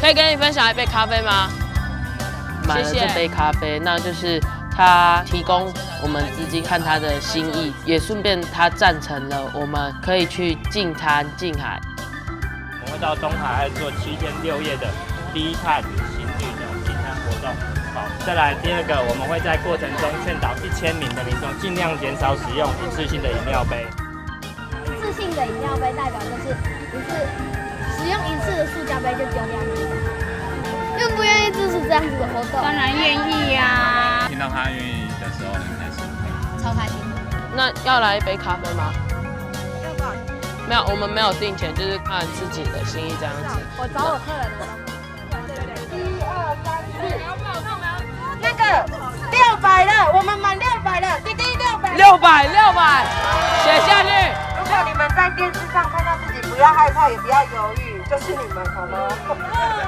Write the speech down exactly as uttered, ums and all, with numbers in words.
可以跟你分享一杯咖啡吗？买了这杯咖啡，那就是他提供我们资金和他的心意，也顺便他赞成了我们可以去净滩净海。 我们会到东海岸做七天六夜的低碳行旅的净滩活动。好，再来第二个，我们会在过程中劝导一千名的民众尽量减少使用一次性的饮料杯。 一次性的饮料杯代表就是一次使用一次的塑胶杯就丢掉那个。愿不愿意支持这样子的活动？ 当然愿意呀、啊。 听到他愿意的时候很开心， 超开心。 那要来一杯咖啡吗？没有，我们没有定钱，就是看自己的心意这样子。 我找我客人的。一二三四，那个六百了，我们满六百了，弟弟六百。 六百六百，写下去。 如果你们在电视上看到自己，不要害怕，也不要犹豫，就是你们，好吗？